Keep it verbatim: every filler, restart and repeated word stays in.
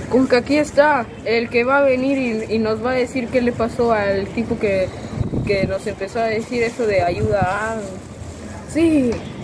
Como que aquí está el que va a venir y, y nos va a decir qué le pasó al tipo que, que nos empezó a decir eso de ayuda. Ah, sí.